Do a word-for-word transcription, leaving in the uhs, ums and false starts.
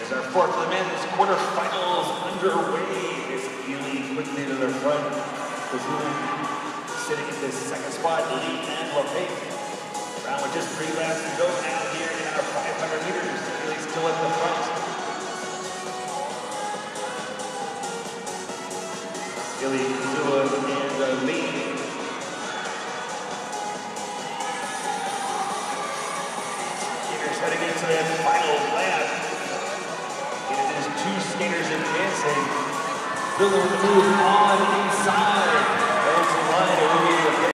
As our fourth of the men's quarterfinals underway, is Ely quickly to their front. Kazoo sitting in this second spot, Lee and LePage. Round with just three laps to go now here in our five hundred meters. Ely still at the front. Ely, Kazoo, and uh, Lee. Skaters heading into that final lap. It is two skaters advancing. Building with the move on inside. Goes to the line.